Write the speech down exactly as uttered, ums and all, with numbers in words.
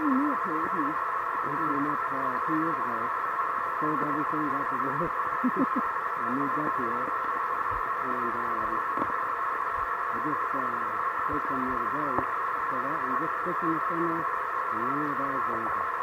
pretty new to it, isn't it? We came up uh, two years ago, sold everything, got divorced, I moved up here, and um, I just uh, take them the other day, so that and just fishing the summer, and one of the dogs are